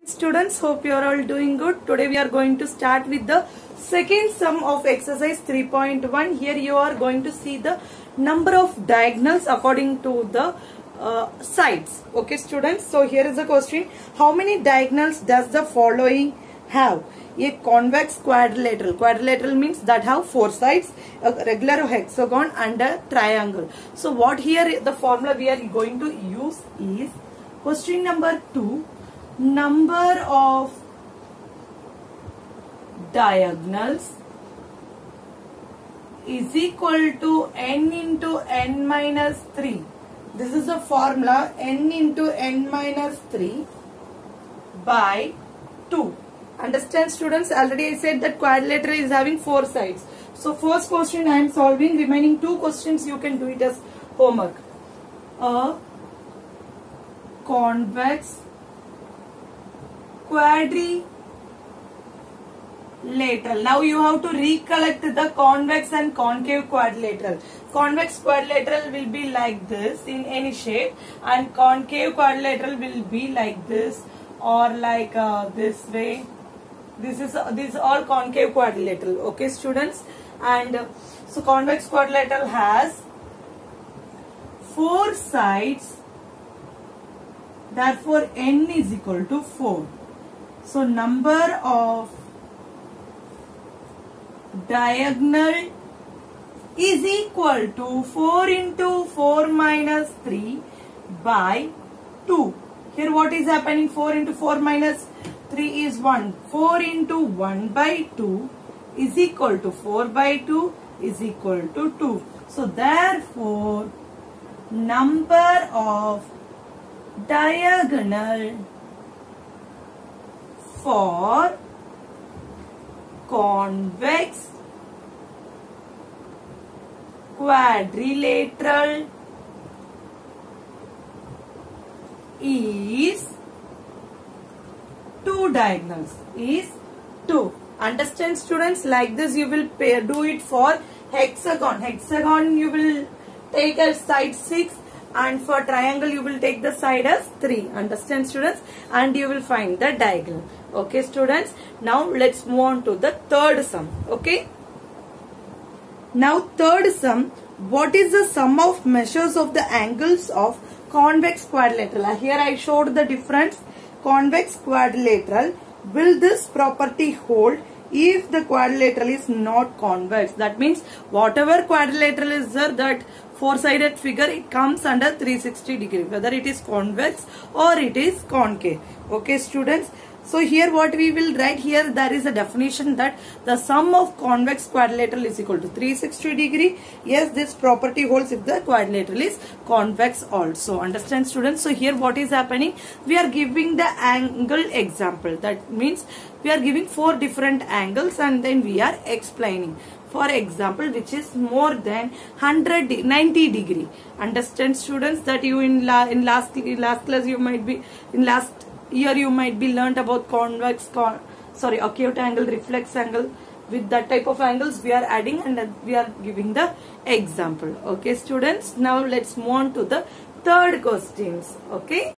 Students, hope you are all doing good. Today we are going to start with the second sum of exercise 3.1. Here you are going to see the number of diagonals according to the sides. Okay students, so here is the question. How many diagonals does the following have? A convex quadrilateral. Quadrilateral means that have four sides, a regular hexagon and a triangle. So what here the formula we are going to use is question number 2. Number of diagonals is equal to n into n minus 3. This is the formula, n into n minus 3 by 2. Understand students? Already I said that quadrilateral is having four sides. So first question I am solving. Remaining two questions you can do it as homework. A convex quadrilateral. Now you have to recollect the convex and concave quadrilateral. Convex quadrilateral will be like this in any shape, and concave quadrilateral will be like this or like this way. This is all concave quadrilateral. Okay students, and so convex quadrilateral has four sides. Therefore n is equal to 4. So number of diagonal is equal to 4 into 4 minus 3 by 2. Here what is happening? 4 into 4 minus 3 is 1. 4 into 1 by 2 is equal to 4 by 2 is equal to 2. So therefore number of diagonal for convex quadrilateral is 2 diagonals, is 2. Understand students? Like this you will do it for hexagon. Hexagon you will take as side 6, and for triangle you will take the side as 3. Understand students? And you will find the diagonal. Okay students, now let's move on to the third sum. Okay, now third sum, what is the sum of measures of the angles of convex quadrilateral? Here I showed the difference. Convex quadrilateral, will this property hold if the quadrilateral is not convex? That means whatever quadrilateral is there, that four-sided figure, it comes under 360 degree, whether it is convex or it is concave. Okay students, so here what we will write here, there is a definition that the sum of convex quadrilateral is equal to 360 degree. Yes, this property holds if the quadrilateral is convex also. Understand students? So here what is happening, we are giving the angle example. That means we are giving four different angles and then we are explaining. For example, which is more than 90 degree. Understand students that you in last class you might be, in last year you might be learnt about convex, acute angle, reflex angle. With that type of angles we are adding and we are giving the example. Okay students, now let's move on to the third questions. Okay.